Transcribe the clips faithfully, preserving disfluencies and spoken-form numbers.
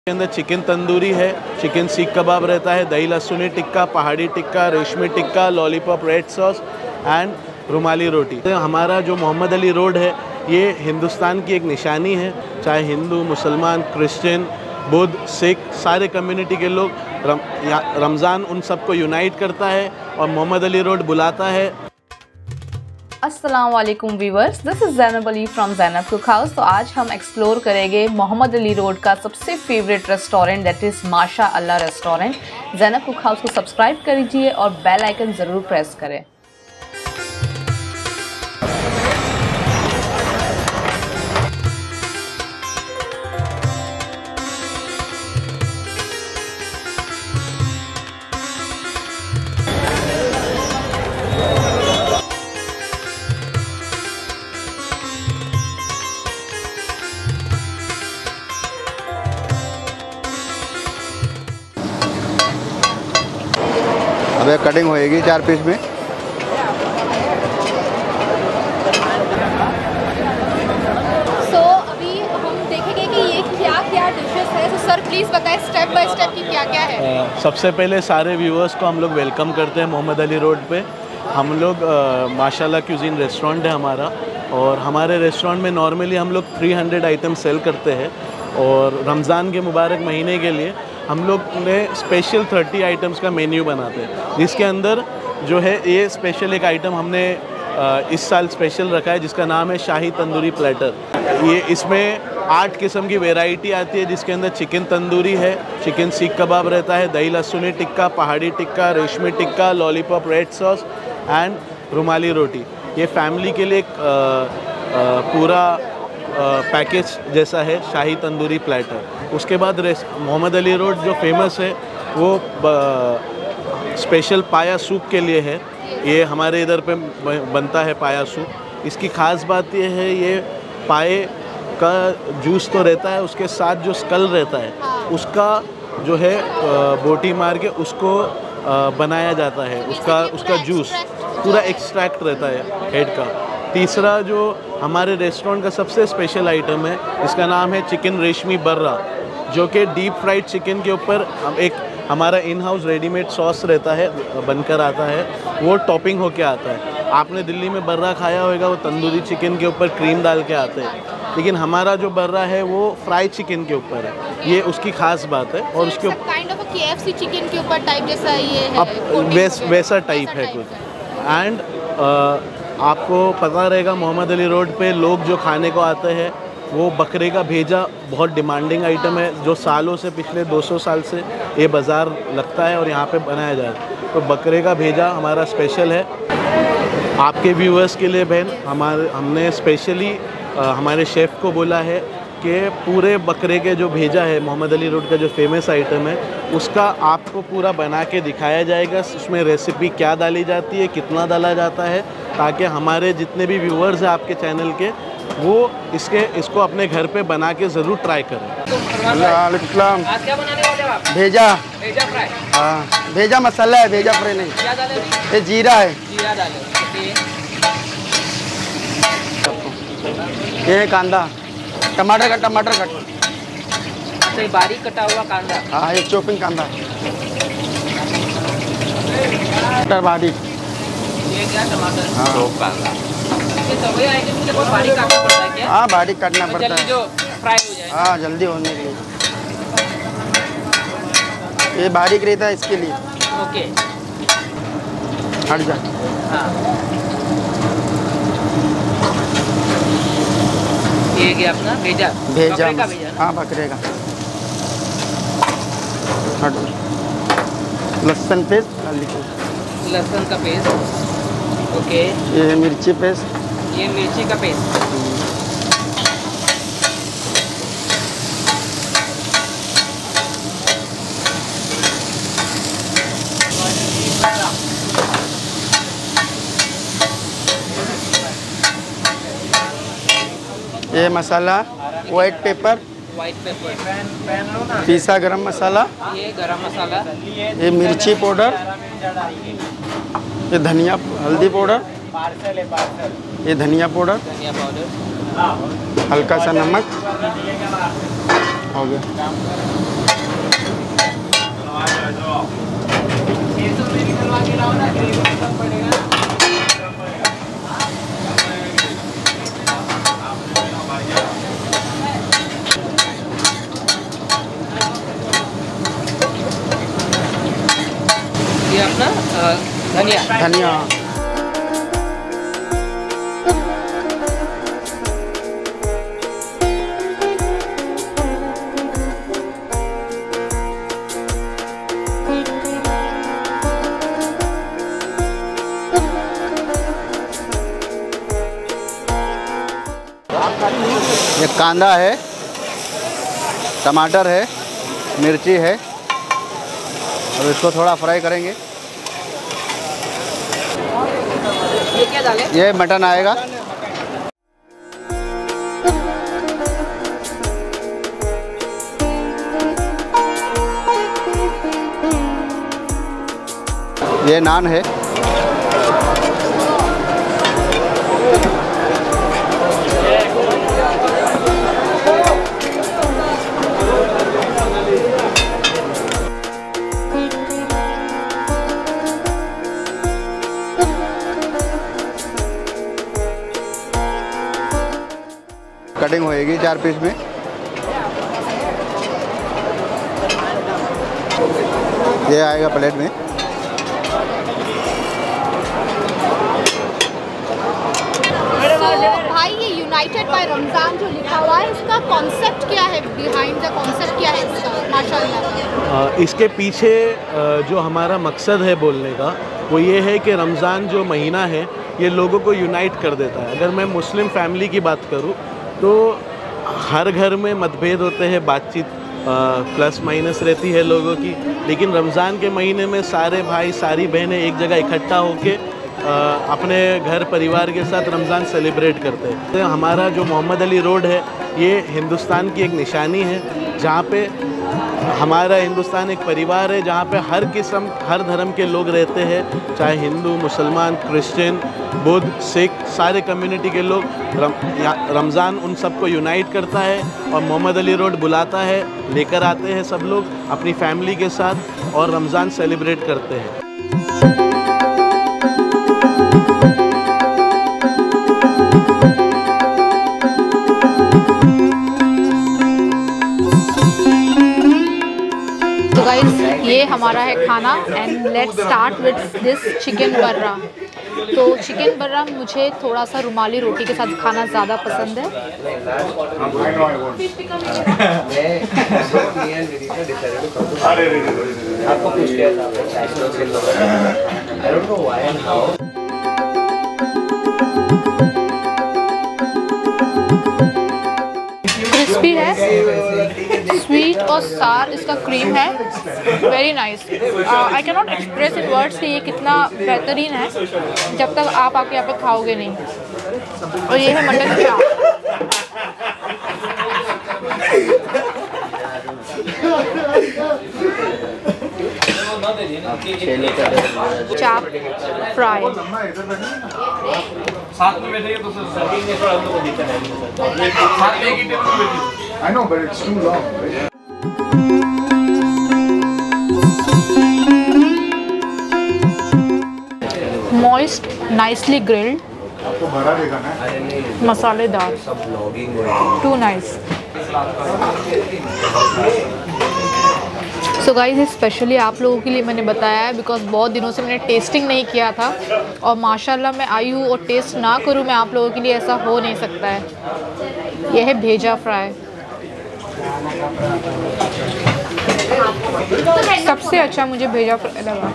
के अंदर चिकन तंदूरी है, चिकन सीख कबाब रहता है, दही लहसुनी टिक्का, पहाड़ी टिक्का, रेशमी tikka, lollipop, red sauce and रुमाली रोटी। हमारा जो मोहम्मद अली रोड है ये हिंदुस्तान की एक निशानी है। चाहे हिंदू, मुसलमान, क्रिश्चियन, बुद्ध, सिख, सारे कम्युनिटी के लोग रम, रमज़ान उन सबको यूनाइट करता है और मोहम्मद अली रोड बुलाता है। अस्सलाम वालेकुम viewers, this is Zainab Ali from Zainab cook house. तो आज हम एक्सप्लोर करेंगे मोहम्मद अली रोड का सबसे favourite restaurant, that is Masha Allah restaurant. Zainab cook house को सब्सक्राइब कर लीजिए और बेल आइकन ज़रूर प्रेस करें। अबे कटिंग होएगी चार पीस में। सो so, अभी हम देखेंगे कि ये क्या क्या डिशेस है। तो सर प्लीज़ बताएं स्टेप बाय स्टेप कि क्या क्या है। आ, सबसे पहले सारे व्यूअर्स को हम लोग वेलकम करते हैं मोहम्मद अली रोड पे। हम लोग माशाल्लाह क्यूजीन रेस्टोरेंट है हमारा, और हमारे रेस्टोरेंट में नॉर्मली हम लोग तीन सौ आइटम सेल करते हैं, और रमज़ान के मुबारक महीने के लिए हम लोग ने स्पेशल तीस आइटम्स का मेन्यू बनाते हैं, जिसके अंदर जो है ये स्पेशल एक आइटम हमने इस साल स्पेशल रखा है जिसका नाम है शाही तंदूरी प्लेटर। ये इसमें आठ किस्म की वैरायटी आती है, जिसके अंदर चिकन तंदूरी है, चिकन सीख कबाब रहता है, दही लहसुनी टिक्का, पहाड़ी टिक्का, रेशमी tikka, lollipop, red sauce and रुमाली रोटी। ये फैमिली के लिए एक आ, आ, पूरा पैकेज जैसा है शाही तंदूरी प्लेटर। उसके बाद मोहम्मद अली रोड जो फेमस है वो स्पेशल पाया सूप के लिए है। ये हमारे इधर पे बनता है पाया सूप। इसकी ख़ास बात ये है, ये पाए का जूस तो रहता है, उसके साथ जो स्कल रहता है उसका जो है बोटी मार के उसको बनाया जाता है। उसका उसका जूस पूरा एक्सट्रैक्ट रहता है हेड का। तीसरा जो हमारे रेस्टोरेंट का सबसे स्पेशल आइटम है, इसका नाम है चिकन रेशमी बर्रा, जो कि डीप फ्राइड चिकन के ऊपर हम एक हमारा इन हाउस रेडीमेड सॉस रहता है, बनकर आता है, वो टॉपिंग होके आता है। आपने दिल्ली में बर्रा खाया होगा, वो तंदूरी चिकन के ऊपर क्रीम डाल के आते हैं, लेकिन हमारा जो बर्रा है वो फ्राई चिकन के ऊपर है। ये उसकी खास बात है। और उसके काइंड ऑफ केएफसी चिकन के ऊपर टाइप जैसा ये है, अब वैस, वैसा टाइप है कुछ। एंड आपको पता रहेगा मोहम्मद अली रोड पे लोग जो खाने को आते हैं वो बकरे का भेजा बहुत डिमांडिंग आइटम है, जो सालों से पिछले दो सौ साल से ये बाज़ार लगता है और यहाँ पे बनाया जाता है। तो बकरे का भेजा हमारा स्पेशल है आपके व्यूअर्स के लिए बहन। हमारे हमने स्पेशली हमारे शेफ़ को बोला है कि पूरे बकरे के जो भेजा है मोहम्मद अली रोड का जो फेमस आइटम है उसका आपको पूरा बना के दिखाया जाएगा। उसमें रेसिपी क्या डाली जाती है, कितना डाला जाता है, ताकि हमारे जितने भी व्यूअर्स हैं आपके चैनल के वो इसके इसको अपने घर पे बना के ज़रूर ट्राई करें। वालेकुम। आज क्या बनाने वाले हो आप? भेजा भेजा फ्राई। हाँ, भेजा मसाला है, भेजा फ्राई नहीं। क्या डाले? ये जीरा है। जीरा डाले। ये कांदा, टमाटर का टमाटर कट। अच्छा, बारीक कटा हुआ कांदा। हाँ, ये चॉपिंग कांदा, टमाटर बारीक। ये क्या टमाटर? हाँ, कांदा। ये सभी आइटम मुझे बहुत बारीक काटना पड़ता है क्या? हाँ, बारीक काटना पड़ता जल्दी है। जो फ्राई हो जाए। हाँ, जल्दी होने के लिए ये बारीक रहता है, इसके लिए। ओके, हट जा। हाँ, ये क्या अपना भेजा? भेजा, बकरे का भेजा ना? हाँ, बकरे का। हट। लहसुन पेस्ट, लहसुन का पेस्ट। ओके, ये मिर्ची पेस्ट, ये मिर्ची का पेस्ट। ये masala, white pepper, white pepper, पीसा गरम मसाला, ये गरम मसाला, ये मिर्ची पाउडर, ये धनिया हल्दी पाउडर, ये धनिया पाउडर, धनिया पाउडर, हल्का सा नमक, हो गया। ये अपना अ, धनिया धनिया ये कांदा है, टमाटर है, मिर्ची है और इसको थोड़ा फ्राई करेंगे। ये क्या डालें? ये मटन आएगा। ये नान है। कटिंग होएगी चार पीस में। ये आएगा प्लेट में। तो भाई ये यूनाइटेड बाय रमज़ान जो लिखा हुआ है, इसका कॉन्सेप्ट क्या है, बिहाइंड द कॉन्सेप्ट क्या है इसका माशाल्लाह? अ, इसके पीछे अ, जो हमारा मकसद है बोलने का वो ये है कि रमज़ान जो महीना है ये लोगों को यूनाइट कर देता है। अगर मैं मुस्लिम फैमिली की बात करूं तो हर घर में मतभेद होते हैं, बातचीत प्लस माइनस रहती है लोगों की, लेकिन रमज़ान के महीने में सारे भाई सारी बहनें एक जगह इकट्ठा होके अ, अपने घर परिवार के साथ रमज़ान सेलिब्रेट करते हैं। तो हमारा जो मोहम्मद अली रोड है ये हिंदुस्तान की एक निशानी है, जहाँ पे हमारा हिंदुस्तान एक परिवार है जहाँ पे हर किस्म हर धर्म के लोग रहते हैं, चाहे हिंदू, मुसलमान, क्रिश्चियन, बुद्ध, सिख, सारे कम्युनिटी के लोग। रम, रमज़ान उन सबको यूनाइट करता है और मोहम्मद अली रोड बुलाता है, लेकर आते हैं सब लोग अपनी फैमिली के साथ और रमज़ान सेलिब्रेट करते हैं। तो गाइस ये हमारा है खाना and let's start with this chicken barra. तो चिकन बर्रा मुझे थोड़ा सा रुमाली रोटी के साथ खाना ज़्यादा पसंद है। आपको पूछ लिया था। क्रिस्पी है, स्वीट और सार इसका क्रीम है, very nice. I can not express in words कि ये कितना बेहतरीन है जब तक आप आके यहाँ पे खाओगे नहीं। और ये है मटन चाप, चाप फ्राई। साथ में बैठेंगे तो सर्विंग में थोड़ा हम लोग को दिक्कत आएगी। साथ में एक ही टेबल पे बैठिए। I know, but it's too long, right? Moist, nicely grilled, आपको भरा देगा ना? मसालेदार, too nice. So guys specially आप लोगों के लिए मैंने बताया है बिकॉज बहुत दिनों से मैंने टेस्टिंग नहीं किया था और माशाल्लाह मैं आई हूँ और टेस्ट ना करूँ मैं आप लोगों के लिए, ऐसा हो नहीं सकता है। यह है भेजा फ्राई, सबसे अच्छा मुझे भेजा फ्राई लगा,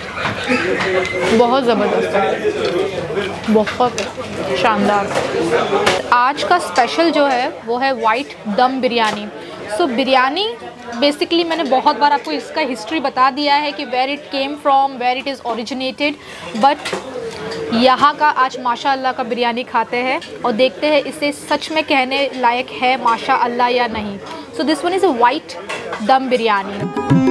बहुत ज़बरदस्त है, बहुत शानदार। आज का स्पेशल जो है वो है white dum biryani. So so, biryani basically मैंने बहुत बार आपको इसका हिस्ट्री बता दिया है कि where it came from, where it is originated, but यहाँ का आज माशाअल्लाह का बिरयानी खाते हैं और देखते हैं इसे सच में कहने लायक है माशाअल्लाह या नहीं। So this one is a white dum biryani.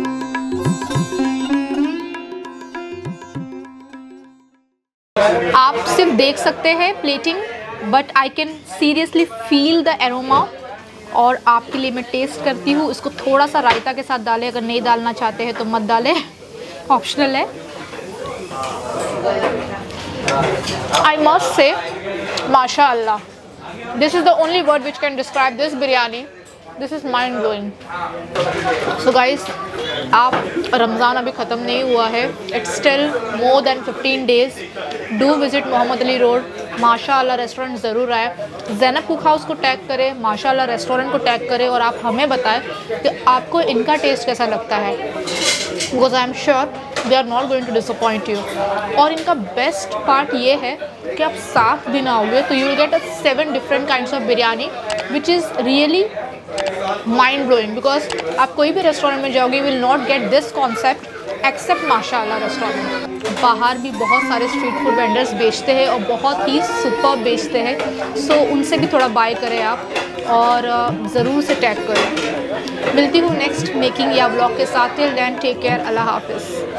आप आप सिर्फ देख सकते हैं plating, but I can seriously feel the aroma. और आपके लिए मैं टेस्ट करती हूँ। इसको थोड़ा सा रायता के साथ डालें, अगर नहीं डालना चाहते हैं तो मत डालें, ऑप्शनल है। आई मस्ट से माशाअल्लाह, this is the only word which can describe this biryani. This is mind blowing. So guys, आप रमज़ान अभी ख़त्म नहीं हुआ है, it's still more than fifteen days. Do visit Mohammed Ali road, Mashallah restaurant ज़रूर आए। ज़ैनब कुक हाउस को टैग करें, माशाअल्लाह रेस्टोरेंट को टैग करें और आप हमें बताएं कि आपको इनका टेस्ट कैसा लगता है, because I am sure they are not going to disappoint you. और इनका बेस्ट पार्ट ये है कि आप सात दिन आओगे तो you will get a seven different kinds of biryani which is really mind blowing. Because आप कोई भी रेस्टोरेंट में जाओगे, will not get this concept except Mashallah restaurant. बाहर भी बहुत सारे स्ट्रीट फूड वेंडर्स बेचते हैं और बहुत ही सुपर बेचते हैं, सो so, उनसे भी थोड़ा बाय करें आप और ज़रूर से टैग करें। मिलती हूँ नेक्स्ट मेकिंग या व्लॉग के साथ। टिल देन टेक केयर, अल्लाह हाफिज़।